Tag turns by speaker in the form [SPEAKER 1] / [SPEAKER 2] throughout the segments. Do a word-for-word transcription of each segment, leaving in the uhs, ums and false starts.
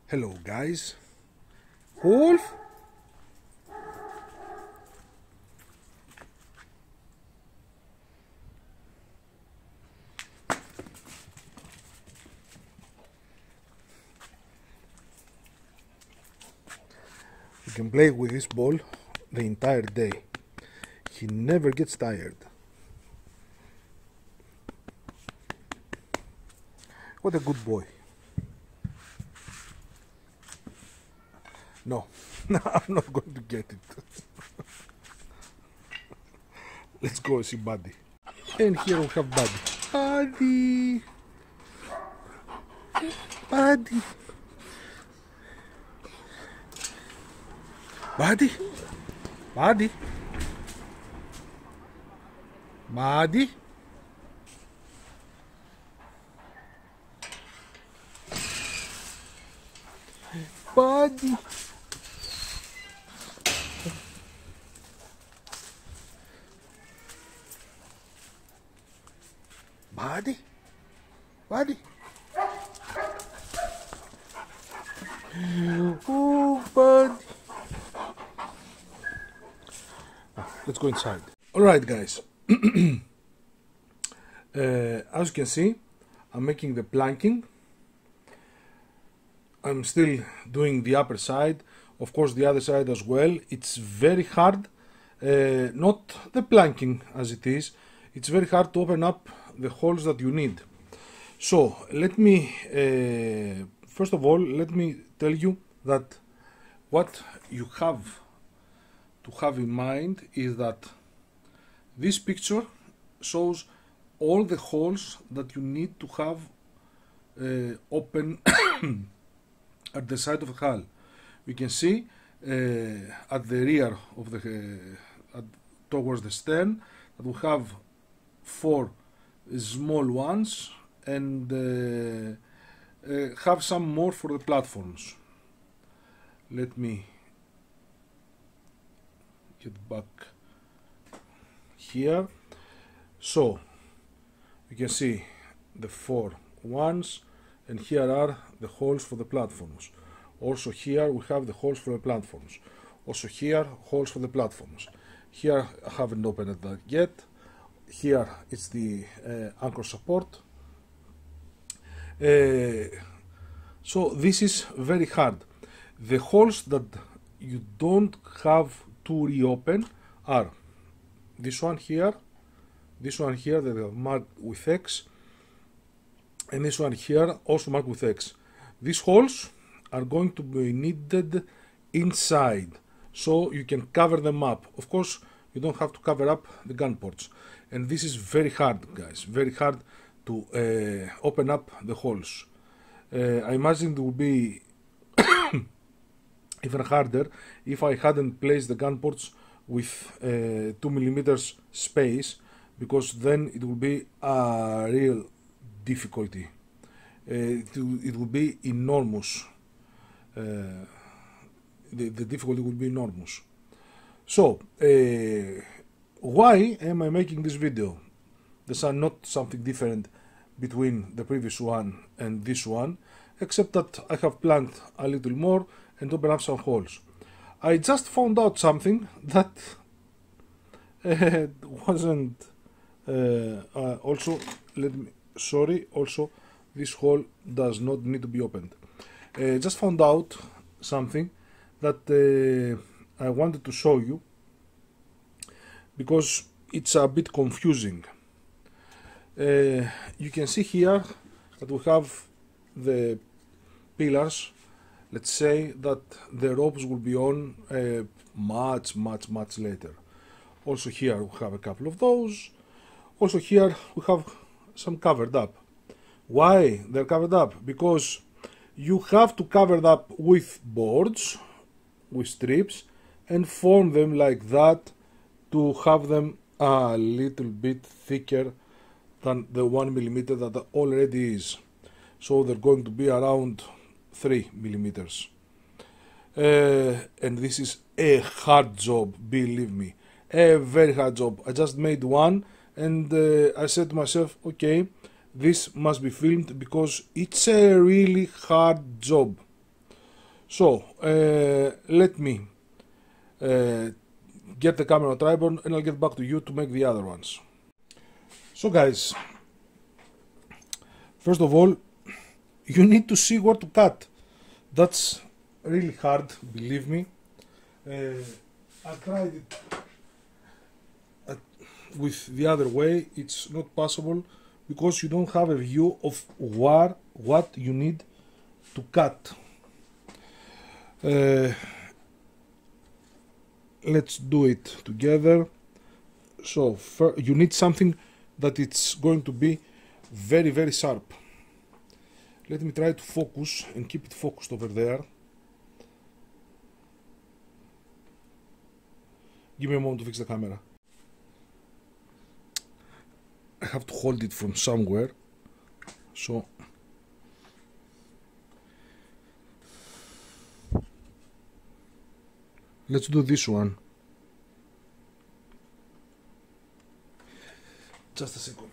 [SPEAKER 1] Hello guys. Wolf? You can play with this ball the entire day. He never gets tired. What a good boy. No, I'm not going to get it. Let's go see Buddy. And here we have Buddy. Buddy! Buddy! Buddy! Buddy! Buddy! Buddy! Buddy? Buddy? Oh, Buddy! Let's go inside. Alright guys, uh, as you can see, I'm making the planking. I'm still doing the upper side, of course the other side as well. It's very hard, uh, not the planking as it is, it's very hard to open up the holes that you need. So let me, uh, first of all, let me tell you that what you have to have in mind is that this picture shows all the holes that you need to have uh, open at the side of the hull. We can see uh, at the rear of the uh, at, towards the stern that we have four small ones and uh, uh, have some more for the platforms. Let me get back here. So you can see the four ones, and here are the holes for the platforms. Also here we have the holes for the platforms. Also here holes for the platforms. Here I haven't opened that yet. Here it's the uh, anchor support. Uh, so this is very hard. The holes that you don't have to reopen are this one here, this one here that are marked with X, and this one here also marked with X. These holes are going to be needed inside, so you can cover them up. Of course, you don't have to cover up the gun ports, and this is very hard, guys, very hard to uh, open up the holes. Uh, I imagine it would be even harder if I hadn't placed the gun ports with uh, two millimeters space, because then it will be a real difficulty. Uh, it, it will be enormous. Uh, the, the difficulty will be enormous. So, uh, why am I making this video? There's not something different between the previous one and this one, except that I have planned a little more and open up some holes. I just found out something that uh, wasn't uh, uh, also, let me, sorry, also this hole does not need to be opened. Uh, just found out something that uh, I wanted to show you because it's a bit confusing. Uh, you can see here that we have the pillars. Let's say that the ropes will be on uh, much, much, much later. Also here we have a couple of those. Also here we have some covered up. Why they're covered up? Because you have to cover it up with boards, with strips, and form them like that to have them a little bit thicker than the one millimeter that already is. So they're going to be around three millimeters. Uh, and this is a hard job, believe me, a very hard job. I just made one and uh, I said to myself, okay, this must be filmed because it's a really hard job. So uh, let me uh, get the camera tripod and I'll get back to you to make the other ones. So guys, first of all, you need to see where to cut. That's really hard, believe me. Uh, I tried it uh, with the other way. It's not possible because you don't have a view of where, what you need to cut. Uh, let's do it together. So you need something that it's going to be very very sharp. Let me try to focus and keep it focused over there. Give me a moment to fix the camera. I have to hold it from somewhere. So let's do this one. Just a second.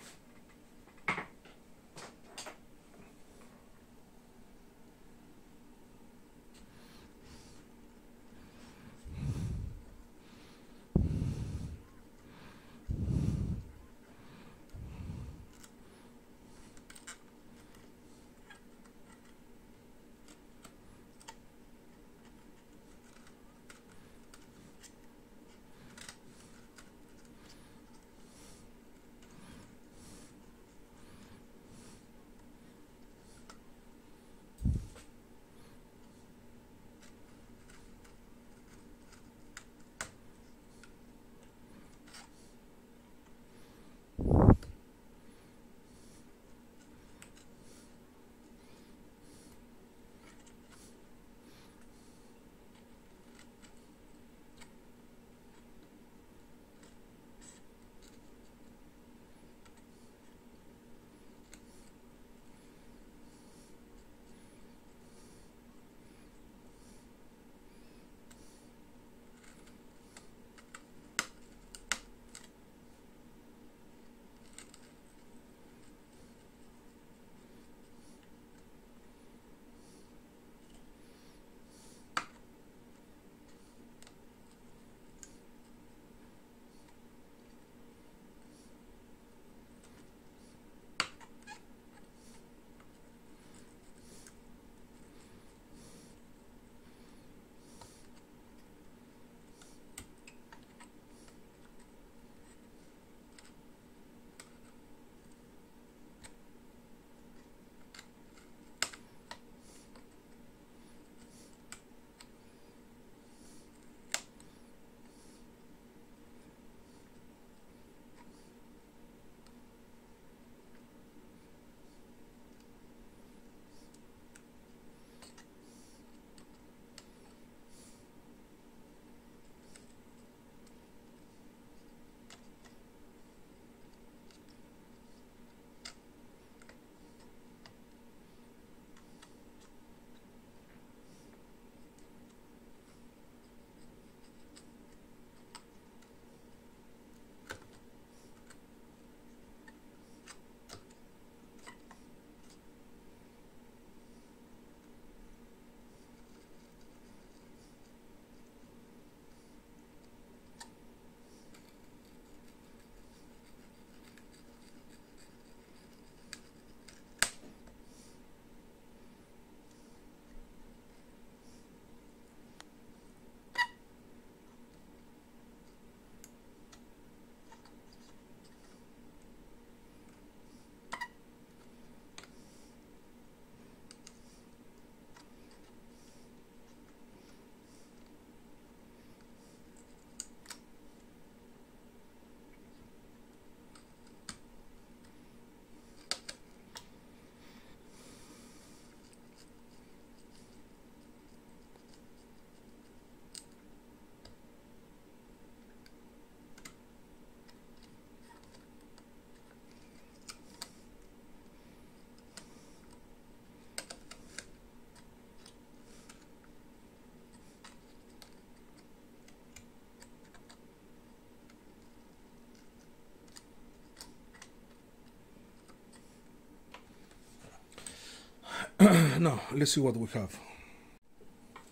[SPEAKER 1] Now, let's see what we have.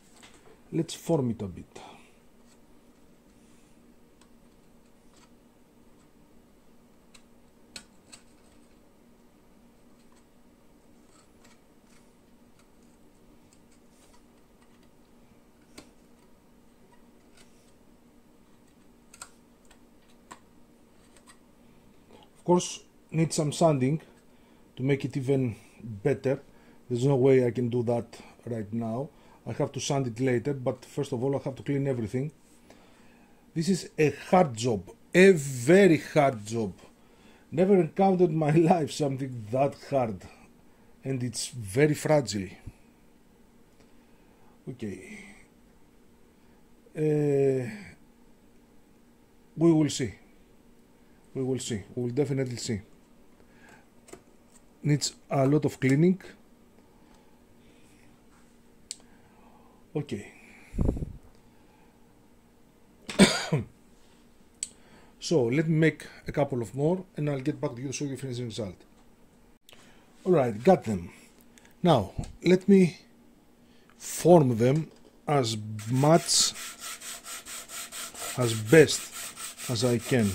[SPEAKER 1] Let's form it a bit. Of course, need some sanding to make it even better. There's no way I can do that right now. I have to sand it later, but first of all I have to clean everything. This is a hard job, a very hard job. Never encountered in my life something that hard, and it's very fragile. Okay. Uh, we will see. We will see. We will definitely see. Needs a lot of cleaning. Okay. So let me make a couple of more and I'll get back to you to show you the finishing result. Alright, got them. Now let me form them as much as best as I can.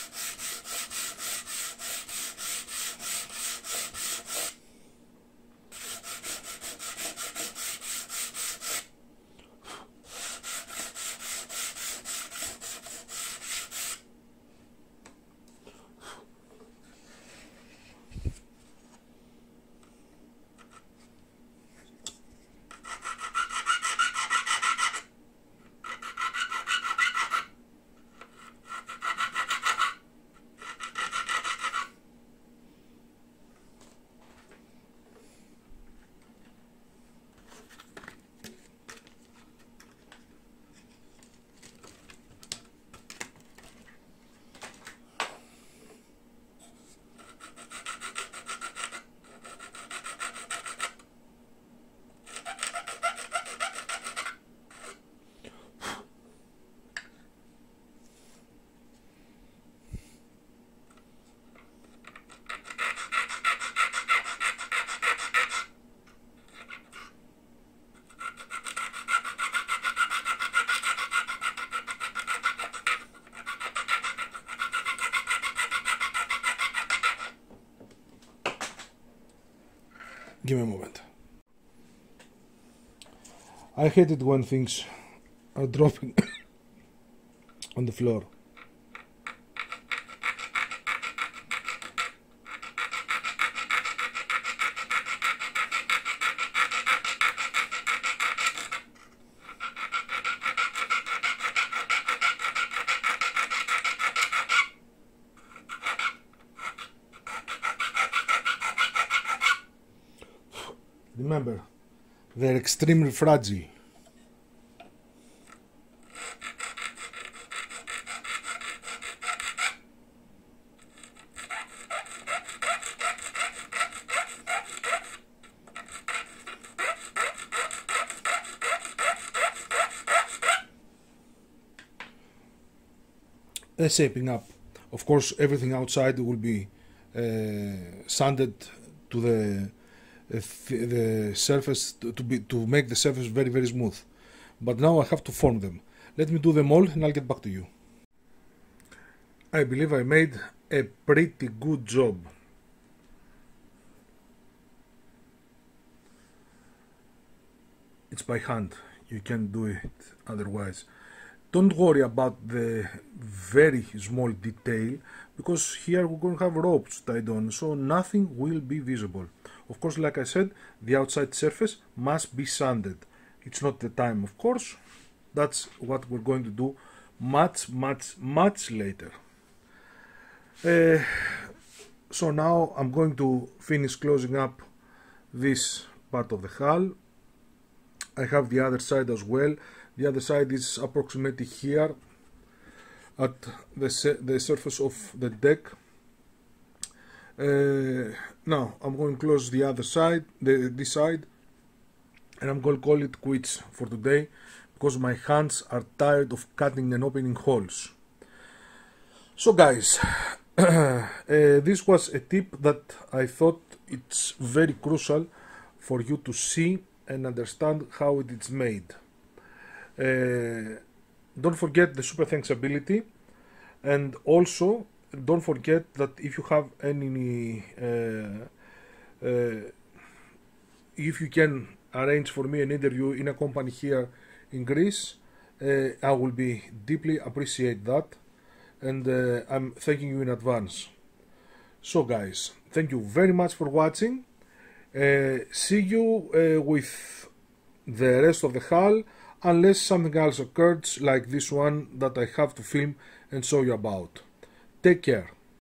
[SPEAKER 1] Give me a moment. I hate it when things are dropping on the floor. Remember, they're extremely fragile. They're shaping up. Of course, everything outside will be uh, sanded to the uh, th the surface to, to be to make the surface very very smooth. But now I have to form them. Let me do them all, and I'll get back to you. I believe I made a pretty good job. It's by hand. You can't do it otherwise. Don't worry about the very small detail, because here we're going to have ropes tied on, so nothing will be visible. Of course, like I said, the outside surface must be sanded. It's not the time, of course. That's what we're going to do much, much, much later. Uh, so now I'm going to finish closing up this part of the hull. I have the other side as well. The other side is approximately here at the, the surface of the deck. Uh, now I'm going to close the other side, the, this side, and I'm going to call it quits for today, because my hands are tired of cutting and opening holes. So guys, uh, this was a tip that I thought it's very crucial for you to see and understand how it is made. Uh, don't forget the super thanks ability, and also don't forget that if you have any uh, uh, if you can arrange for me an interview in a company here in Greece, uh, I will be deeply appreciate that, and uh, I'm thanking you in advance. So guys, thank you very much for watching. Uh, see you uh, with the rest of the hull, unless something else occurs like this one that I have to film and show you about. Take care.